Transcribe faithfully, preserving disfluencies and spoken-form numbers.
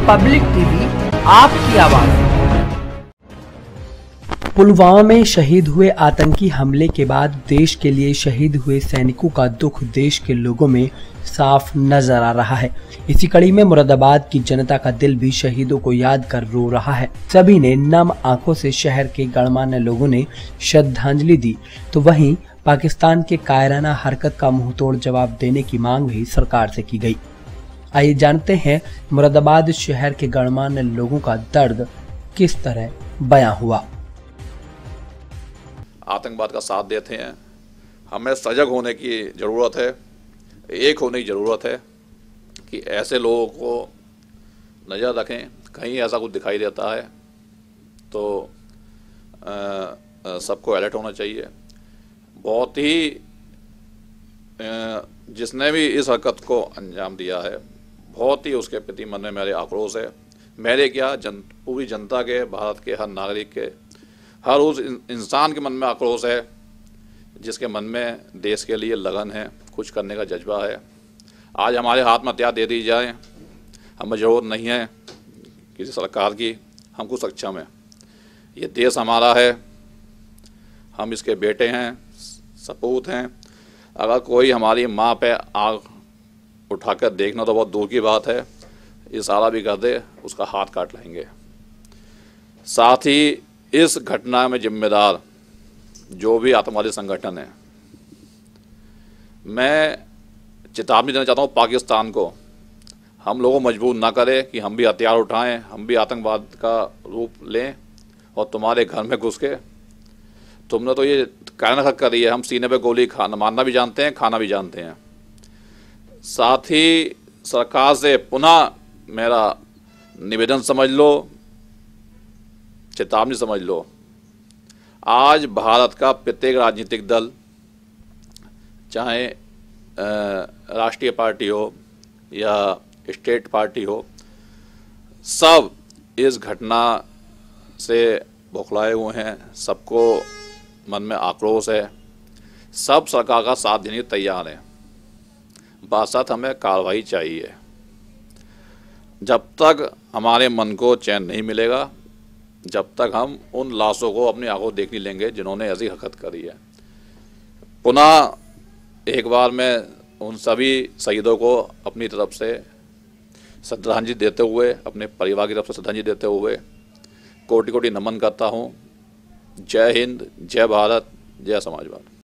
Public TV, आपकी आवाज। पुलवामा में शहीद हुए आतंकी हमले के बाद देश के लिए शहीद हुए सैनिकों का दुख देश के लोगों में साफ नजर आ रहा है। इसी कड़ी में मुरादाबाद की जनता का दिल भी शहीदों को याद कर रो रहा है। सभी ने नम आंखों से शहर के गणमान्य लोगों ने श्रद्धांजलि दी, तो वहीं पाकिस्तान के कायराना हरकत का मुंहतोड़ जवाब देने की मांग भी सरकार से की गई। आइए जानते हैं मुरादाबाद शहर के गणमान्य लोगों का दर्द किस तरह बयां हुआ। आतंकवाद का साथ देते हैं, हमें सजग होने की ज़रूरत है, एक होने की ज़रूरत है कि ऐसे लोगों को नज़र रखें। कहीं ऐसा कुछ दिखाई देता है तो सबको अलर्ट होना चाहिए। बहुत ही आ, जिसने भी इस हरकत को अंजाम दिया है, बहुत ही उसके प्रति मन में मेरे आक्रोश है। मेरे क्या जन पूरी जनता के, भारत के हर नागरिक के, हर उस इंसान के मन में आक्रोश है जिसके मन में देश के लिए लगन है, कुछ करने का जज्बा है। आज हमारे हाथ में हथियार दे दी जाए, हमें ज़रूरत नहीं है किसी सरकार की, हम कुछ सक्षम हैं। ये देश हमारा है, हम इसके बेटे हैं, सपूत हैं। अगर कोई हमारी माँ पे आग उठाकर देखना तो बहुत दूर की बात है, इशारा भी कर दे उसका हाथ काट लेंगे। साथ ही इस घटना में जिम्मेदार जो भी आतंकवादी संगठन है, मैं चेतावनी देना चाहता हूँ पाकिस्तान को, हम लोगों को मजबूर ना करें कि हम भी हथियार उठाएं, हम भी आतंकवाद का रूप लें और तुम्हारे घर में घुस के तुमने तो ये कायराना हरकत करी है। हम सीने पे गोली खाना मारना भी जानते हैं, खाना भी जानते हैं। साथ ही सरकार से पुनः मेरा निवेदन समझ लो, चेतावनी समझ लो। आज भारत का प्रत्येक राजनीतिक दल, चाहे राष्ट्रीय पार्टी हो या स्टेट पार्टी हो, सब इस घटना से बौखलाए हुए हैं। सबको मन में आक्रोश है, सब सरकार का साथ देने के तैयार हैं। बात हमें कार्रवाई चाहिए। जब तक हमारे मन को चैन नहीं मिलेगा, जब तक हम उन लाशों को अपनी आंखों देख नहीं लेंगे जिन्होंने ऐसी हरकत करी है। पुनः एक बार मैं उन सभी शहीदों को अपनी तरफ से श्रद्धांजलि देते हुए, अपने परिवार की तरफ से श्रद्धांजलि देते हुए कोटि कोटि नमन करता हूँ। जय हिंद, जय भारत, जय समाजवाद।